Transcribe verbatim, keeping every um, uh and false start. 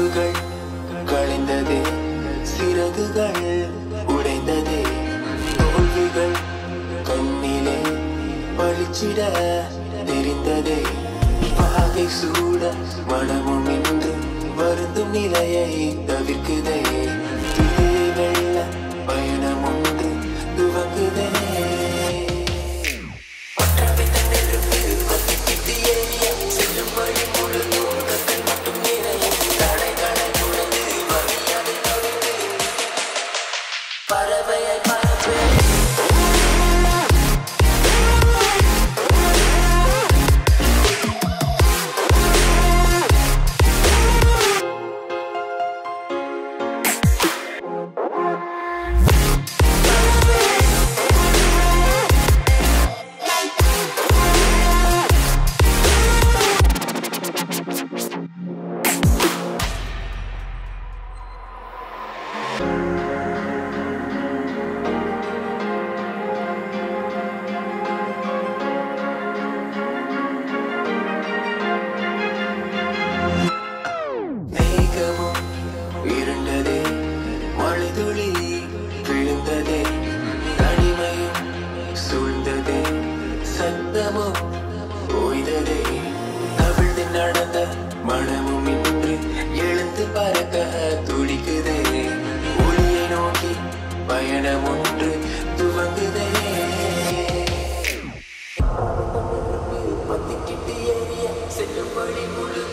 கனவுகள் கலைந்ததே, சிறகுகள் உடைந்ததே, தோல்விகள் கண்ணிலே பளிச்சிட தெரிந்ததே, வாகை சூட மனமும் இன்று வருந்தும் நிலையை தவிர்க்குதே, விதியை வெல்ல பயணம் ஒன்று துவங்குதே. மனமும் இன்று எழுந்து பறக்க துடிக்குதே, ஒளியை நோக்கி பயணம் ஒன்று துவங்குதே. பத்திக்கிட்டு ஏறிய செல்லும் வழி முழு